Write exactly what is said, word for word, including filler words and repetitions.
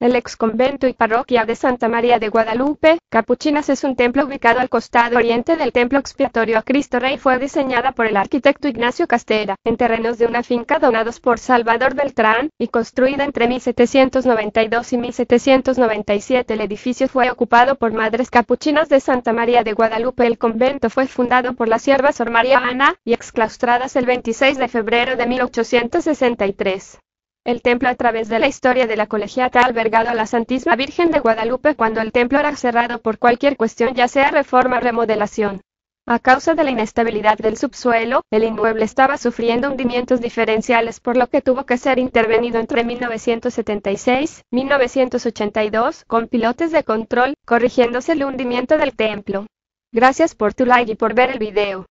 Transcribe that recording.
El ex convento y parroquia de Santa María de Guadalupe, Capuchinas es un templo ubicado al costado oriente del Templo Expiatorio a Cristo Rey. Fue diseñada por el arquitecto Ignacio Castera, en terrenos de una finca donados por Salvador Beltrán, y construida entre mil setecientos noventa y dos y mil setecientos noventa y siete. El edificio fue ocupado por Madres Capuchinas de Santa María de Guadalupe. El convento fue fundado por la sierva Sor María Ana, y exclaustradas el veintiséis de febrero de mil ochocientos sesenta y tres. El templo, a través de la historia de la colegiata, ha albergado a la Santísima Virgen de Guadalupe cuando el templo era cerrado por cualquier cuestión, ya sea reforma o remodelación. A causa de la inestabilidad del subsuelo, el inmueble estaba sufriendo hundimientos diferenciales, por lo que tuvo que ser intervenido entre mil novecientos setenta y seis y mil novecientos ochenta y dos, con pilotes de control, corrigiéndose el hundimiento del templo. Gracias por tu like y por ver el video.